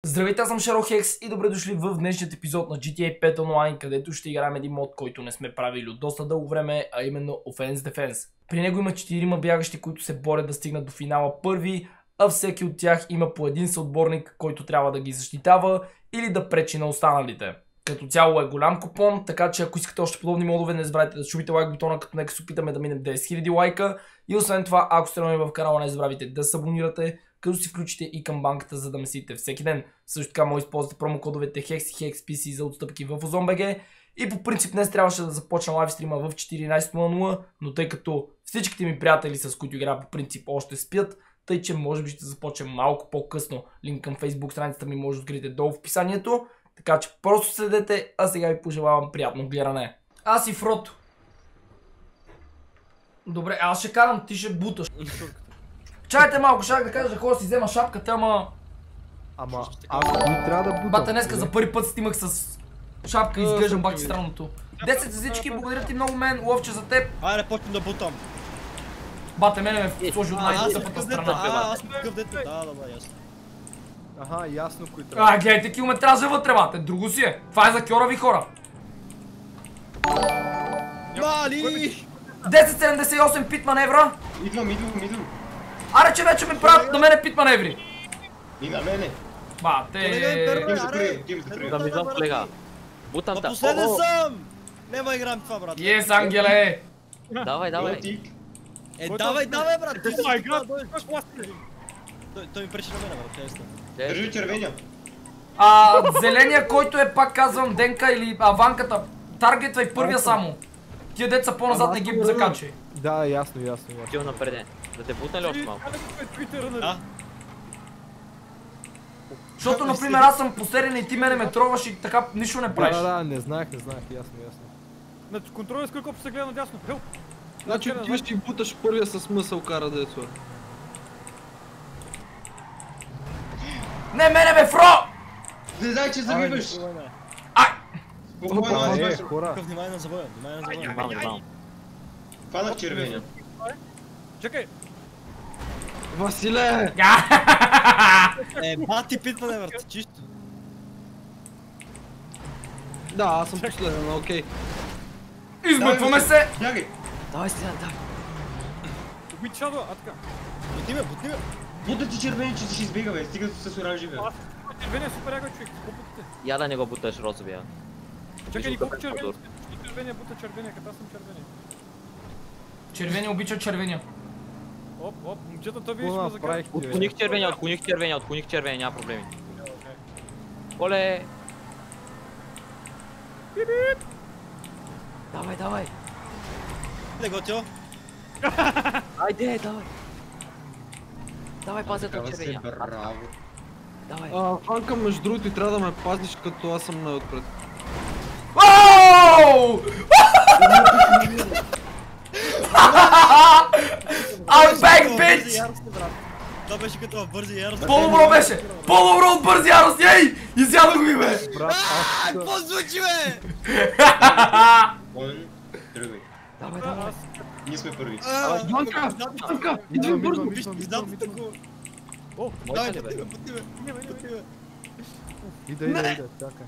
Здравейте, аз съм Шерохекс и добре дошли в днешният епизод на GTA 5 Online, където ще играем един мод, който не сме правили от доста дълго време, а именно Offense Defense. При него има 4 бягащи, които се борят да стигнат до финала първи, а всеки от тях има по един съотборник, който трябва да ги защитава или да пречи на останалите. Като цяло е голям купон, така че ако искате още подобни модове, не забравяйте да чупите лайк бутона, като нека се опитаме да минем 10 000 лайка. И освен това, ако сте нови в канала, не забравяйте да се абонирате, като си включите и камбанката, за да месите всеки ден. Също така може да използвате промокодовете HEX и HEXPC за отстъпки в OZONBG. И по принцип днес трябваше да започна лайвстрима в 14:00, но тъй като всичките ми приятели, с които играя по принцип, още спят, тъй че може би ще започнем малко по-късно. Линк към Facebook страницата ми може да откриете долу в описанието. Така че просто следете, а сега ви пожелавам приятно гледане. Аз и Фрото. Добре, аз ще карам, ти ще буташ. Чайте малко, шак да кажа, хора си взема шапката, ама аз кой трябва да бутам? бата, днеска за първи път снимах с шапка и изглеждам бак странното. 10 всички, благодаря ти много мен, ловче за теб. Айде, почвам да бутам. Бате, мене ме сложи от най-тъпата страна. Аз съм такъв дето. Да, ясно. Аха, ясно кой трябва. Гледайте километража вътре, бате, друго си е. Това е за кьорави хора. Мали! 1078 пит маневра. Идвам. Аре, че вече ми правят на мене пит маневри. И на мене. Бате. Тим се прия. Да ми знам, колега. Бутам та. Последен съм! Нема играм това, брат. Ес, ангеле. Давай. Давай, брат. Ти Той ми пречи на мене, брат. Честно. Държи червения. Зеления, който е, пак казвам, Денка или аванката, таргетвай първия само. Тия деца по-назад не ги закачай. Да, ясно. Отивам напред. Да те бутна ли още малко? Да. Защото, например, аз съм последен и ти мене ме троваш и така нищо не правиш. Да, не знаех, ясно. Значи контролът с колко се гледа надясно. Хел! Значи ти ще буташ първия с мъсъл кара дето. Не, мене бе, Фро! Не знай, че завиваш. Хора. Внимание на забоя. Малко. Фанах червения. Чакай! Василе! Бати питване, брат. Чисто. Да, аз съм последен, окей. Измъкваме се! Бягай. Давай, Стилян, давай. Убий чадо, а така. Бути ме. Бута ти червени, че ще избега, бе. Стига с оранжевия. Червения супер яга човек, колко ти? Я да не го буташ розовия. Чакай, колко червения? Червения бута червения, като аз съм червения. Червения обича червения. Оп, момчета, той виж ме закара. Отклоних червения, няма проблеми. Оле! Давай! Не готио. Айде, давай! Давай, пазят от червения. Браво. Давай. Фанка, между другото, и трябва да ме пазиш, като аз съм най-отпред. Ооо! I'm back, bitch! Това беше като в бързи ярост. По-добро беше! По-добро от бързи ярост, ей! Изядох ви, бе! Какво звучи, бе? Тръгвай. Давай. Ние сме първи. Фанка, идвай бързо! О, Давай, Моята ли, бе? бути ме. Иде, чакай.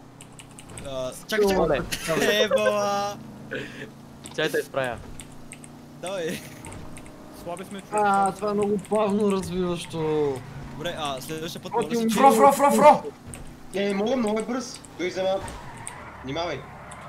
Чакай. Ебала. Чай да изправя. Давай. слаби сме човек. Това е много бавно развиващо. Добре, следващия път... Фро! Не мога, много е бърз. Той взема... Внимавай.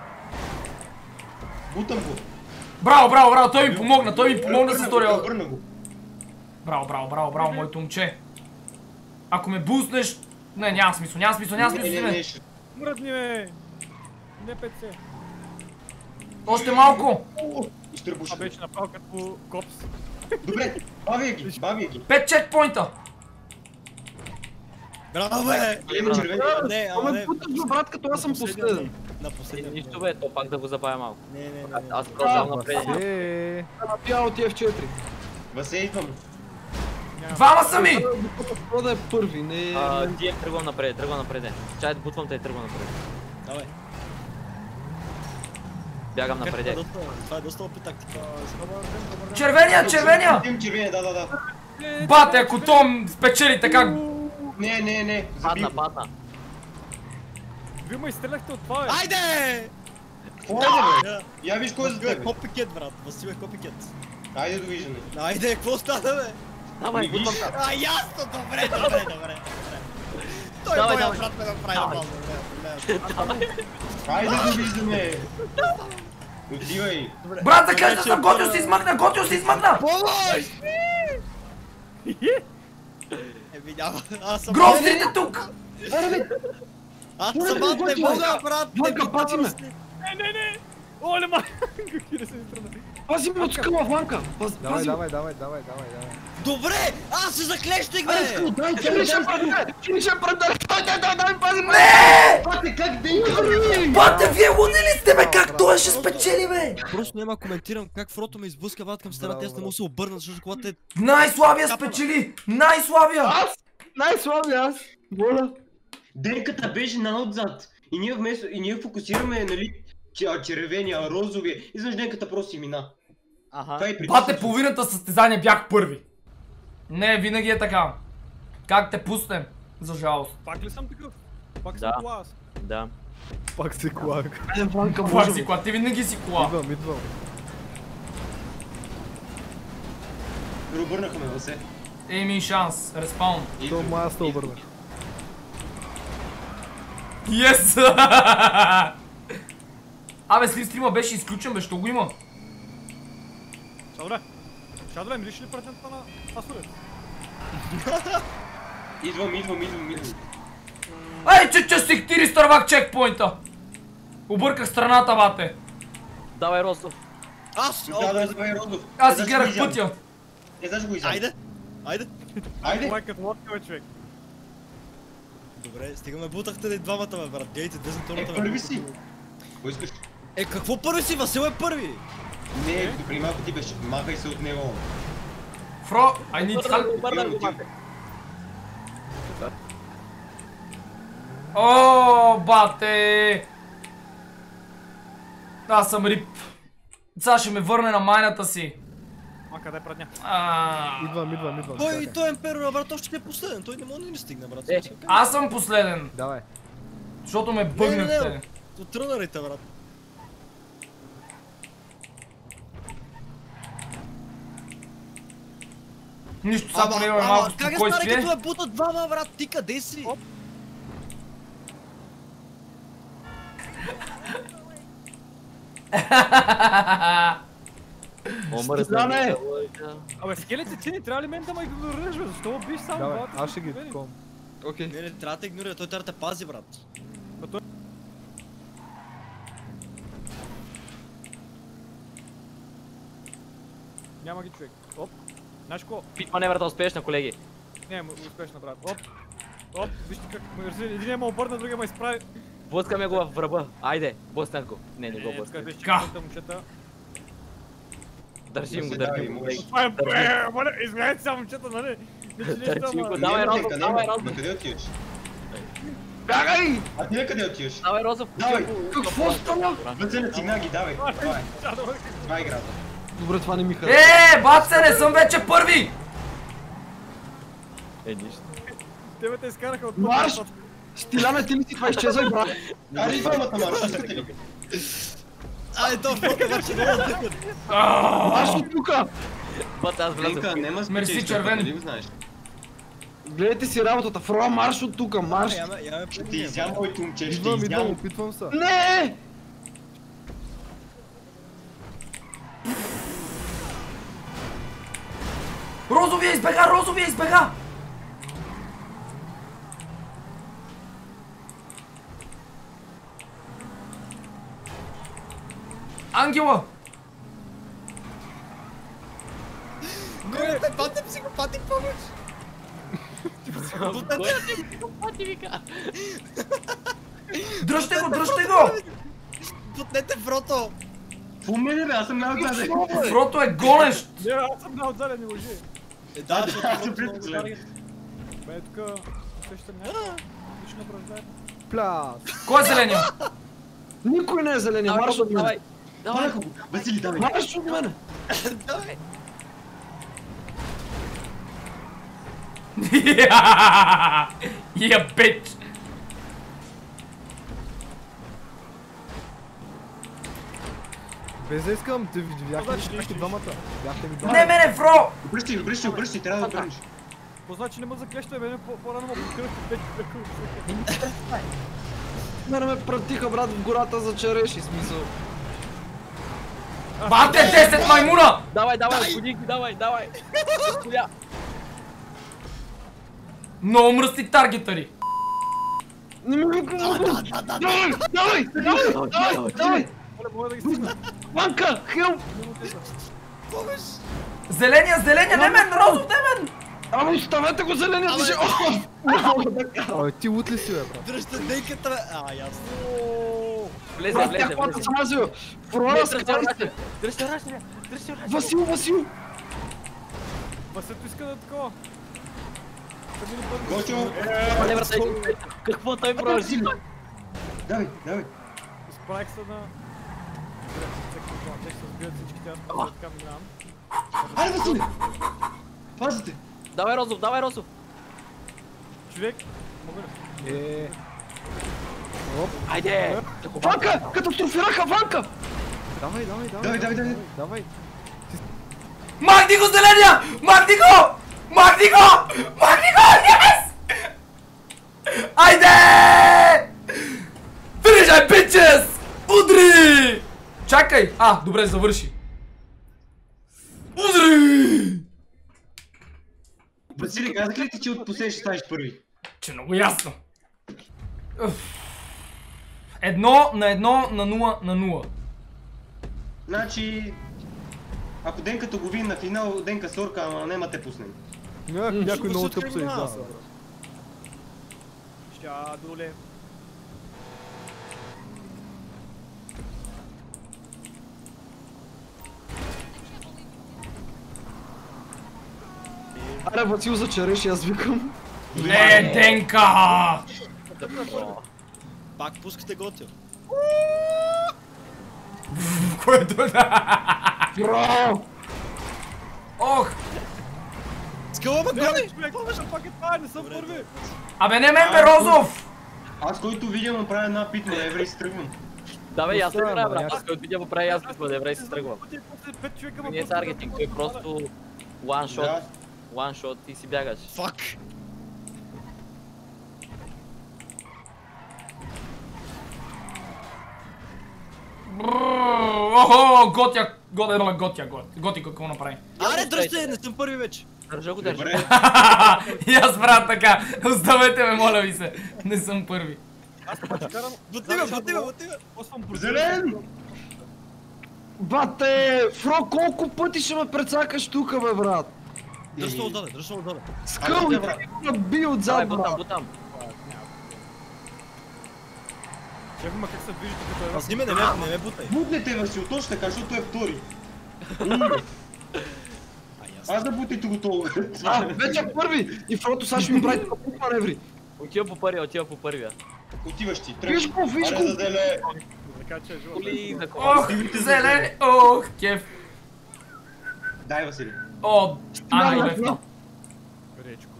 Бутам го. Браво, той ми помогна с втория. Върна го. Браво, моето момче. Ако ме буснеш... Не, няма смисъл, Не. Мръдни, бе! Не 5 се. Още малко. Изтърбуш. Това беше направо като копс. Добре, бавя ги. 5 чекпоинта. Браво, бе! Има червения. Не. Путаш, брат, като аз съм последен. На последния. Нищо бе, то пак да го забавя малко. Не. Аз продължавам напред. Бял от F4. Васе, идвам. Двама са ми! Това да е първи, не... Дием, тръгвам напред. Чай да бутвам те и тръгвам напред. Давай. Бягам напред. Това е доста опит тактика. Червения! Червения, да. Бате, ако Том спечели така... Не. Падна. Вие ме изстреляхте от това, бе. Айде! Какво е, бе? Я виж кой е за Васил е тебе. копикет, брат. Васил е копикет. Айде, довиждане. Айде, какво стана, бе? Давай, Не виж. бутвам там. А, ясно, добре. Той Давай, моя давай. брат ме направи на база. Айде, довиждане. Отивай. Брат, да кажа съм, готио се измъкна! Помощ! Няма. Аз съм... Грозните тук! Аз самата не мога, брат. Ванка, пази ме! Не! Оле, ма! Какви се изтръгна. Пази ме от скъла, Ванка! Давай, Пази ме! давай. Добре! Аз се заклещих, бе! Финиша пред дай, пази ме! Не! Пате, как Денка? Бате, вие луни ли сте, бе? Как той ще спечели, бе? Просто няма коментирам как Фрото ме изблъска брат към стената, аз не мога да се обърна, защото колата е... Най-слабия спечели! Най-слабия! Аз! Най-слаби аз! Воля! Денката беше отзад. И ние фокусираме, нали, червения, розовия. И знаеш, Денката просто си мина. Аха. Това е преди Бате, всичко. половината състезание бях първи. Не, винаги е така. Как те пуснем? За жалост. Пак ли съм такъв? Пак Да. съм кола аз. Да. Пак си клак. Айде, Ванка, Пак може си ли? кола, ти винаги си кола. Идвам. Обърнаха ме, Васе. Еми шанс, респаун. То аз те обърнах. Yes! Абе, слив беше изключен, бе, що го има? Шадове, мириш ли процента на фасолет? Идвам. Ей, че си ти изтървах чекпоинта! Обърках страната, бате. Давай, Ростов. Аз! Да, това е Розов. Аз си гледах пътя. Знаеш го изям. Айде! Това е като лодка, бе, човек. Добре, стига ме бутахте да и двамата, бе, брат. Гледайте, дезинторната ме Първи бутахте. си. Кой искаш? Какво първи си? Васил е първи! Не, преди малко ти беше. Махай се от него. Фро, I need help. Обърна го, бате. О, бате! Аз съм рип. Сега ще ме върне на майната си. А, къде е предня? Идвам. Той Емперор, брат, още не е последен. Той не може да ни стигне, брат. Аз съм последен, Давай. защото ме бъгнахте. От трънарите, брат. Нищо, сега поне имаме малко как е стане спокойствие. като ме бутат двама, брат? Ти къде си? Омързна. Абе, скелети цени, трябва ли мен да ме игнорираш, бе? Защо биш сам, Давай, брат? аз ще ги таком. Окей. Не, трябва да те игнорира, той трябва да те пази, брат. Няма ги човек. Оп. Знаеш какво? Пит маневрата успешна, колеги. Не, успешно, брат. Оп, вижте как ме вързи. Един ме обърна, другия ме изправи. Блъскаме го в ръба. Айде, блъснах го. Не го Тук блъснах. беше Ка. чекната момчета. Държим го, Давай, държим го, можеш. колеги. Това е, моля, извинявайте сега момчета, нали? Не, че нещо, Държим го, ама... давай, Няма Розов, дека, давай, няма. Розов. На къде отиваш? Бягай! А ти на къде отиваш? Давай, Розов. Давай. Какво стана? Вътре на цигна ги, давай. Това е играта. Добре, това не ми харесва. Баце, не съм вече първи! Нищо. Тебе те изкараха от Марш! пътя. Стиляне, ти ли си това изчезвай, брат? Айде двамата маршите ли? Ай, то фото вече не мога да Марш от тука! Път аз Денка, влязах. нема Мерси, спечелиш, червен. нали го знаеш? Гледайте си работата. Фроа, марш от тука, марш! Ще ти изям, моето момче, ще ти Идвам, изям. опитвам се. Не! Розовия избега! Ангела! Не, пати психопати, помощ! Дръжте го! Путнете Фрото! По мене бе, аз съм най-отзаде. Фрото е голещ! Не, аз съм на не може. Да, Аз съм предпоследен. Бе, тук... Усещам някакво лично праждане. Пляс. Кой е зеления? Никой не е зеления, марш от мене! Давай. Давай го, Васили, давай. Марш от мене! Давай! Yeah, bitch! Без да искам, ти видяхте ли, че бяхте двамата? Бяхте ми двамата. Не мене, Фро! Обръщай, трябва да обърнеш. Какво значи не ме заклеща, бе, по-рано ме подкръпи, Мене ме пратиха, брат, в гората за череши, смисъл. Бате, 10 маймуна! Давай, будинки, давай. Господя. Много мръсни таргетари. Не ми го давай! Моля да ги стигна. Ванка, хелп! Зеления, не мен, Розов, не мен! Ама оставете го зеления дъжи! Абе, ти лут ли си, бе, брат? Дръжте дейката, бе! Ясно. Брат, тя колата съм азил! Фурора, скарайте! Дръжте рашния. Васил! Васето иска да такова. Гочо! Не, брат, какво той продължи? Давай. Изправих се на... Те ще се сбият всички тя, така минавам. Айде, Василе! Пазите! Давай, Розов. Човек, мога ли? Айде! Ванка! Катастрофираха Ванка! Давай. Махни го, зеления! Махни го! Yes! Айде! Finish, bitches! Удри! Чакай! Добре, завърши. Удри! Василе, казах ли ти, че от последния ще станеш първи? Че много ясно. 1 на 0. Значи... Ако Денката го види на финал, Денка сорка, ама няма те пуснем. Някой много тъп се издава. Щадоле. Аре, Васил за череши, аз викам. Не, Денка! Пак пускате готио. Което Браво! Ох! Скъла, ме гони! Човек, пак е това, не съм първи. Абе не мен, бе, Розов! Аз който видя му правя една пит маневра и се тръгвам. Давай, аз се правя, брат. Ясно. Аз който видя го правя, аз го маневра и се тръгвам. 5 човека Не е таргетинг, той е просто one shot и си бягаш. Фак! Охо, Готи какво направи? Аре, дръжте, не съм първи вече. Държа го. Добре. И аз правя така, оставете ме, моля ви се, не съм първи. Бутига! Зелен! Бате, Фро, колко пъти ще ме прецакаш тука, бе, брат? Дръжте отдаде. Скъл, Айде, и брат. ти би отзад, брат. Бутам. Чакай, ма как се движите като Аз не ме бутай. Бутнете, Васил, точно така, защото е втори. Аз да бутайте го толкова. Вече е първи! И Фрото сега ще ми прави тука пук маневри. Отива по първия. Отиваш ти, Виж го! Аре, заделе. Така че е живо. Коли, за Ох, зелен, ох, кеф. Дай, Василе. О, не бе. Речко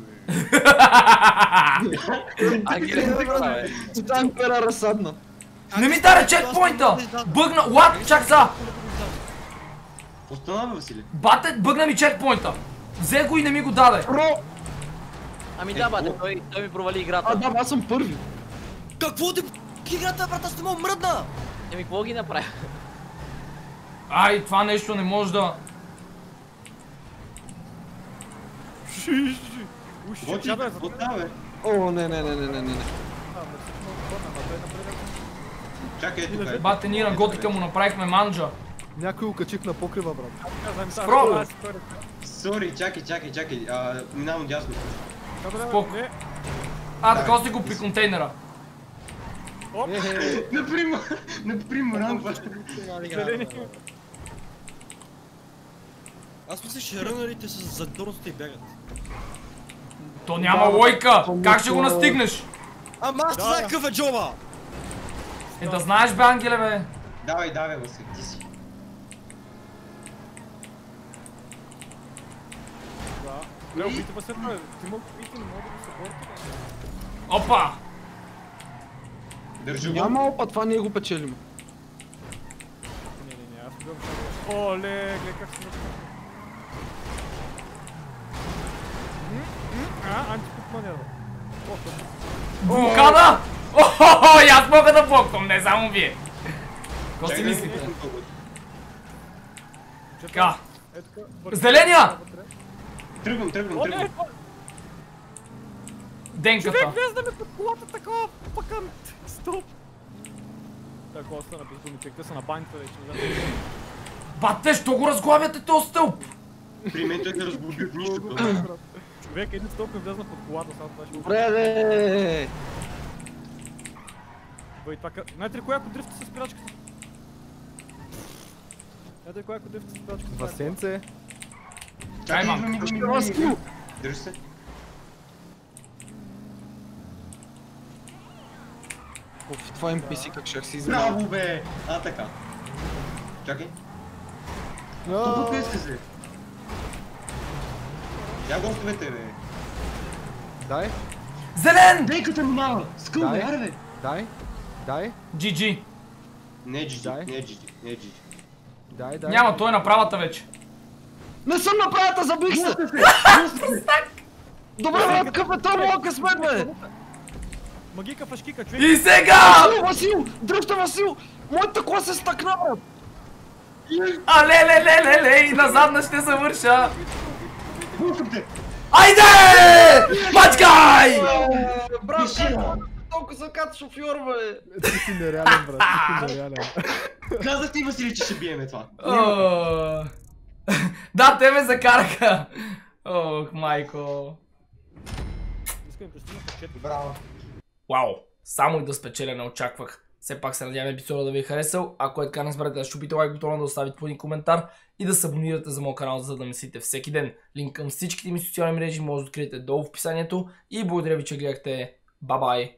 Там пера разсадна. Не ми даде чекпоинта! Бъгна, what? Чак за! Останава, Василе. Бате, бъгна ми чекпоинта! Взе го и не ми го даде! Фро! Ами да, бате, той ми провали играта. Да, аз съм първи. Какво ти играта, брат, аз не мога мръдна! Еми, какво ги направи? Ай, това нещо не може да... Гочи, остава, бе. О, не. Чакай, тук е. Бате, ние на Готика му направихме манджа. Някой окачих на покрива, брат. Спро! Сори, чакай. Минавам дясно. Спок. Така си го при контейнера. Например, рампа. Аз мисля, че рънарите с задорността и бягат. То няма лойка! Как ще го настигнеш? Ама аз знае какъв е джоба! Да знаеш, бе, Ангеле, бе. Давай, Василе, ти си. Бля, убийте ме след това. Ти мога да не мога да се борите. Опа! Държи го. Няма опа, това ние го печелим. Не, аз убивам Оле, гледай как се написва. Антикуп манера. Блокада! Охо, и аз мога да блоквам, не само вие. Какво си мислите? Така. Зеления! Тръгвам. Денката. Човек, без да ме под колата такова, пъкам. Стоп. Така, остана без думи, човек, те са на банята вече. Бате, що го разглавяте този стълб? При мен той се разглоби в нищото. Човек, един стълб ми влезна под колата, само това ще... Добре, де! Бай, това знаете ли кой ако дрифта с спирачката? Знаете ли кой ако дрифта с спирачката? Васенце. Чай, мамка. Държи се. Това NPC как ще си измеря. Браво, бе! Така. Чакай. Тук иска се. Я гостовете, бе. Дай, Зелен! Дейката минава! Скъл, Дай. бе, аре, бе! дай, GG. Не е GG, Дай. не е GG, не е GG. дай. Няма, той е на правата вече. Не съм на правата, забих се! Добре, брат, капетан, моя късмет, бе! Магика фашкика, човек! И сега! Васил! Дръжте, Васил! Моята кола се стъкна, брат! А, ле, и назадна ще завърша. Пускам те! Айде! Мачкай! Брат, толкова се кат шофьор, бе! Ти си нереален, брат, ти си нереален. Казах ти, Васили, че ще биеме това. Да, те ме закараха. Ох, майко. Искам да пристигна в 4. Браво. Вау, само и да спечеля не очаквах. Все пак се надявам епизода да ви е харесал. Ако е така, не забравяйте да щупите лайк бутона, да оставите по един коментар и да се абонирате за моят канал, за да ме следите всеки ден. Линк към всичките ми социални мрежи може да откриете долу в описанието. И благодаря ви, че гледахте. Бай-бай!